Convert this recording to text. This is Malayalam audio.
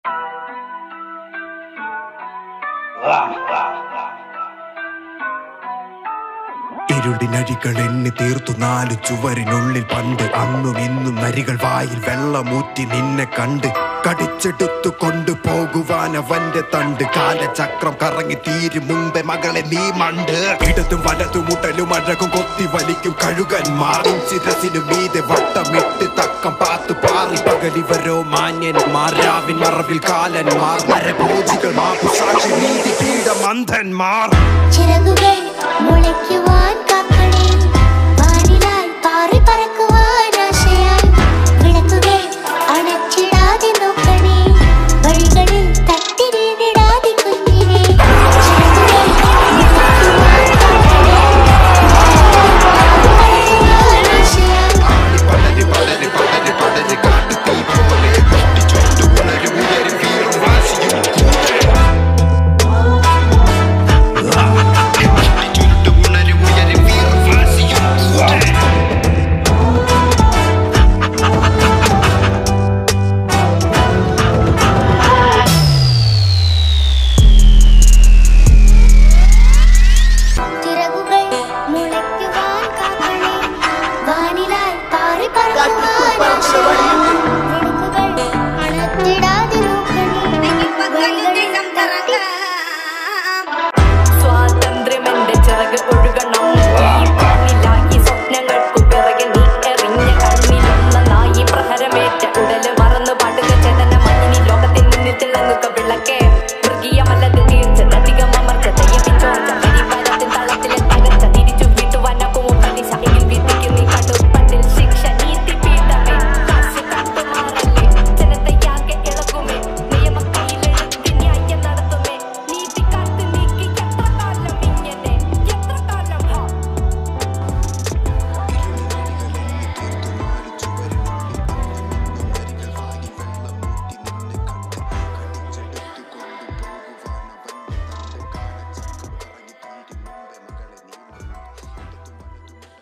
ഇരുടിനരികൾ എണ്ണി തീർത്തു നാലു ചുവരിനുള്ളിൽ പണ്ട് അന്നും ഇന്നും നരികൾ വായിൽ വെള്ളമൂറ്റി നിന്നെ കണ്ട് കടിച്ചെടുത്തു കൊണ്ടുപോകുവാൻ അവന്റെ തണ്ട് കാലചക്രം കറങ്ങി തീരും മുമ്പേ മകളെ നീ മണ്ട് ഇടതും വലതും മുട്ടലും അഴകും കൊത്തി വലിക്കും കഴുകന്മാറും ശിരസിനു മീതെ വട്ടമിട്ട് തക്കം പാത്തു പാറി പകലിവരോ മാന്യന്മാർ രാവിൻ മറവിൽ കാലന്മാർ നരഭോജികൾ മാപുസാക്ഷി നീതി പീഠമന്ധന്മാർ ചിറകുകൾ മുളയ്ക്കുവാൻ കാക്കണേ വാനിലായി പാറി പറക്കുവാൻ ആശയായി വിളക്കുകൾ അണച്ചിടാതെ നോക്കണേ വഴികളിൽ തട്ടി വീണിടാതെ കുഞ്ഞിനെ ചിറകുകൾ മുളയ്ക്കുവാൻ കാക്കണേ വാനിലായി ആശയായി പടരി പടരി പടരി പടരി കാട്ടു തീ പോലെ പൊട്ടിച്ചോണ്ടു ഉണരും ഉയരും വീറും വാശിയും സ്വാതന്ത്ര്യമെന്റെ ചിറക് ഒഴുകണം ഈ സ്വപ്നങ്ങൾക്കു പിറകെ നീ എറിഞ്ഞ കണ്ണിലൊന്ന നായി പ്രഹരമേറ്റ ഉടല് മറന്നു പാട്ട്